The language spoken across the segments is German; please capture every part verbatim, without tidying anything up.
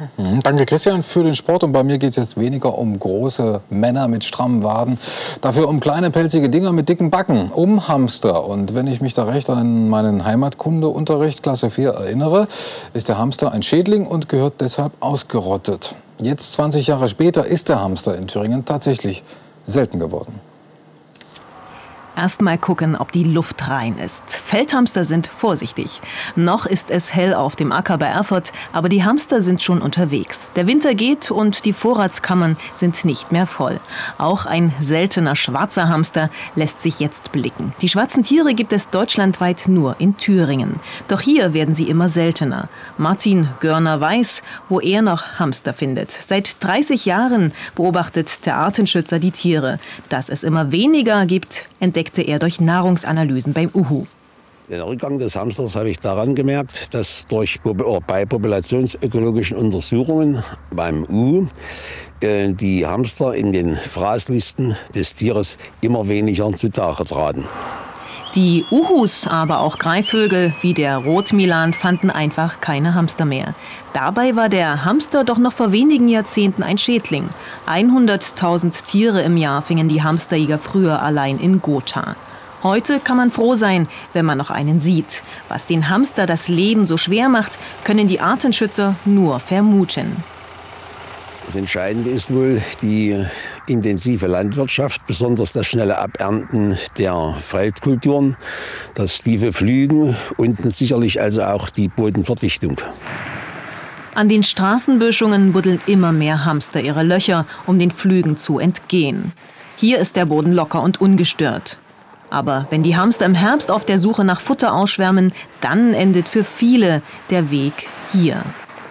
Mhm, danke Christian für den Sport. Und bei mir geht es jetzt weniger um große Männer mit strammen Waden, dafür um kleine pelzige Dinger mit dicken Backen, um Hamster. Und wenn ich mich da recht an meinen Heimatkundeunterricht Klasse vier erinnere, ist der Hamster ein Schädling und gehört deshalb ausgerottet. Jetzt, zwanzig Jahre später, ist der Hamster in Thüringen tatsächlich selten geworden. Erst mal gucken, ob die Luft rein ist. Feldhamster sind vorsichtig. Noch ist es hell auf dem Acker bei Erfurt, aber die Hamster sind schon unterwegs. Der Winter geht und die Vorratskammern sind nicht mehr voll. Auch ein seltener schwarzer Hamster lässt sich jetzt blicken. Die schwarzen Tiere gibt es deutschlandweit nur in Thüringen. Doch hier werden sie immer seltener. Martin Görner weiß, wo er noch Hamster findet. Seit dreißig Jahren beobachtet der Artenschützer die Tiere. Dass es immer weniger gibt, entdeckt er durch Nahrungsanalysen beim Uhu. Den Rückgang des Hamsters habe ich daran gemerkt, dass durch, bei populationsökologischen Untersuchungen beim Uhu die Hamster in den Fraßlisten des Tieres immer weniger zutage traten. Die Uhus, aber auch Greifvögel wie der Rotmilan fanden einfach keine Hamster mehr. Dabei war der Hamster doch noch vor wenigen Jahrzehnten ein Schädling. hunderttausend Tiere im Jahr fingen die Hamsterjäger früher allein in Gotha. Heute kann man froh sein, wenn man noch einen sieht. Was den Hamster das Leben so schwer macht, können die Artenschützer nur vermuten. Das Entscheidende ist wohl die intensive Landwirtschaft, besonders das schnelle Abernten der Feldkulturen, das tiefe Pflügen und sicherlich also auch die Bodenverdichtung. An den Straßenböschungen buddeln immer mehr Hamster ihre Löcher, um den Pflügen zu entgehen. Hier ist der Boden locker und ungestört. Aber wenn die Hamster im Herbst auf der Suche nach Futter ausschwärmen, dann endet für viele der Weg hier.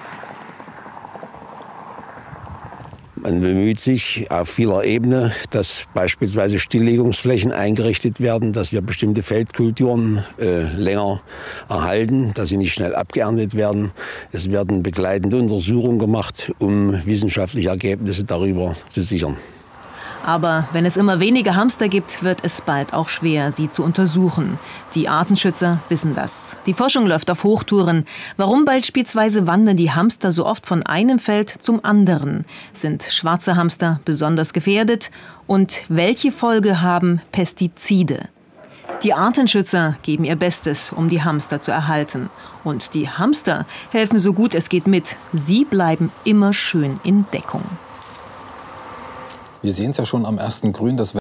Man bemüht sich auf vieler Ebene, dass beispielsweise Stilllegungsflächen eingerichtet werden, dass wir bestimmte Feldkulturen äh, länger erhalten, dass sie nicht schnell abgeerntet werden. Es werden begleitende Untersuchungen gemacht, um wissenschaftliche Ergebnisse darüber zu sichern. Aber wenn es immer weniger Hamster gibt, wird es bald auch schwer, sie zu untersuchen. Die Artenschützer wissen das. Die Forschung läuft auf Hochtouren. Warum beispielsweise wandern die Hamster so oft von einem Feld zum anderen? Sind schwarze Hamster besonders gefährdet? Und welche Folge haben Pestizide? Die Artenschützer geben ihr Bestes, um die Hamster zu erhalten. Und die Hamster helfen so gut es geht mit. Sie bleiben immer schön in Deckung. Wir sehen es ja schon am ersten Grün. Das